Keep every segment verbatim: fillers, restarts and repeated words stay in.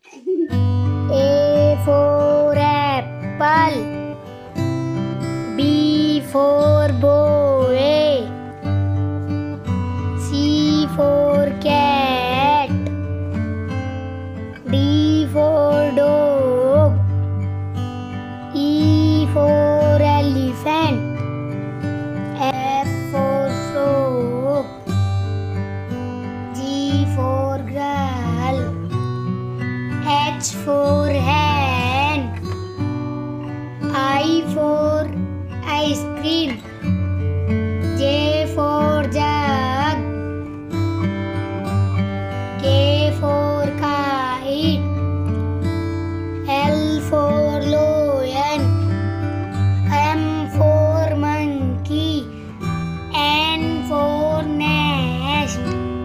A for apple. B for boy. C for cat. D for dog. E for elephant. F for frog. G for girl. H for hen. I for ice cream. J for jug. K for kite. L for lion. M for monkey. N for nest.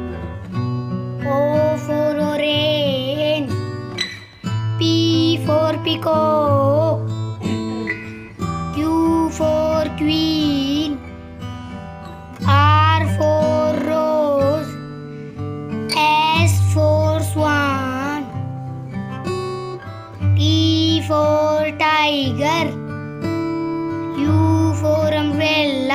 O for orange. P for peacock. Q for queen. R for rose. S for swan. T for tiger. U for umbrella.